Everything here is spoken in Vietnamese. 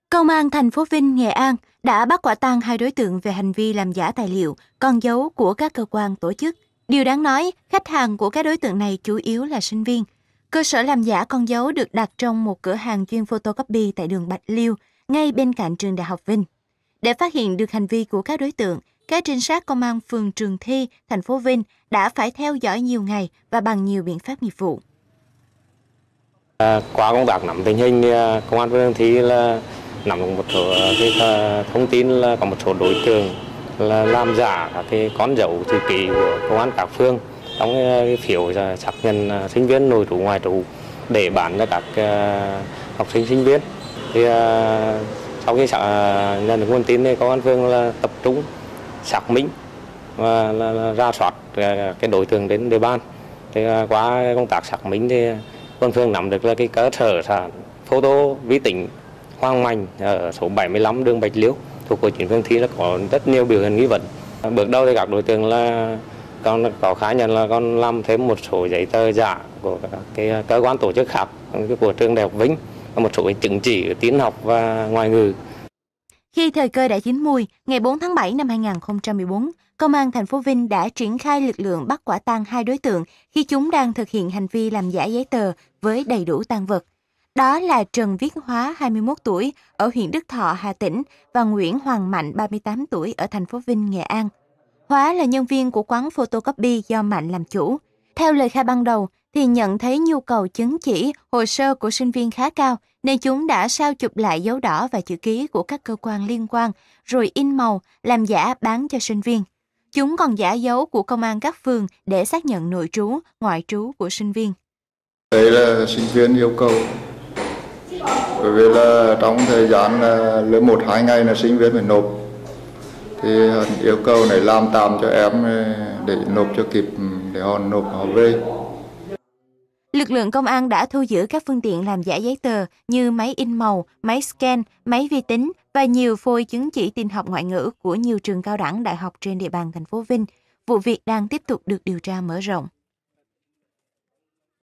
Công an thành phố Vinh, Nghệ An đã bắt quả tang 2 đối tượng về hành vi làm giả tài liệu, con dấu của các cơ quan tổ chức. Điều đáng nói, khách hàng của các đối tượng này chủ yếu là sinh viên. Cơ sở làm giả con dấu được đặt trong một cửa hàng chuyên photocopy tại đường Bạch Liêu, ngay bên cạnh trường Đại học Vinh. Để phát hiện được hành vi của các đối tượng, các trinh sát công an phường Trường Thi, thành phố Vinh đã phải theo dõi nhiều ngày và bằng nhiều biện pháp nghiệp vụ. Qua công tác nắm tình hình, công an phường Trường Thi là nắm được một số thông tin là có một số đối tượng là làm giả các cái con dấu chữ ký của công an các phường trong cái phiếu xác nhận sinh viên nội trú ngoại trú để bán cho các học sinh sinh viên. Thì sau khi nhận được nguồn tin thì công an phường là tập trung xác minh và là rà soát cái đối tượng đến địa bàn. Thì qua công tác xác minh thì công an phường nắm được là cái cơ sở sản photo vi tính Hoàng Mạnh ở số 75 đường Bạch Liêu thuộc của chính phường Thi là có rất nhiều biểu hiện nghi vấn. Bước đầu thì các đối tượng là có khả nhận là còn làm thêm một số giấy tờ giả của các cái cơ quan tổ chức khác của trường Đại học Vinh và một số cái chứng chỉ tin học và ngoại ngữ. Khi thời cơ đã chín mùi, ngày 4 tháng 7 năm 2014, Công an thành phố Vinh đã triển khai lực lượng bắt quả tang 2 đối tượng khi chúng đang thực hiện hành vi làm giả giấy tờ với đầy đủ tang vật. Đó là Trần Viết Hóa, 21 tuổi, ở huyện Đức Thọ, Hà Tĩnh và Nguyễn Hoàng Mạnh, 38 tuổi, ở thành phố Vinh, Nghệ An. Hóa là nhân viên của quán photocopy do Mạnh làm chủ. Theo lời khai ban đầu, thì nhận thấy nhu cầu chứng chỉ, hồ sơ của sinh viên khá cao, nên chúng đã sao chụp lại dấu đỏ và chữ ký của các cơ quan liên quan, rồi in màu, làm giả bán cho sinh viên. Chúng còn giả dấu của công an các phường để xác nhận nội trú, ngoại trú của sinh viên. Đây là sinh viên yêu cầu, bởi vì là trong thời gian lớp 1-2 ngày là sinh viên phải nộp, thì yêu cầu này làm tạm cho em để nộp cho kịp, để họ nộp họ về. Lực lượng công an đã thu giữ các phương tiện làm giả giấy tờ như máy in màu, máy scan, máy vi tính và nhiều phôi chứng chỉ tin học ngoại ngữ của nhiều trường cao đẳng đại học trên địa bàn thành phố Vinh. Vụ việc đang tiếp tục được điều tra mở rộng.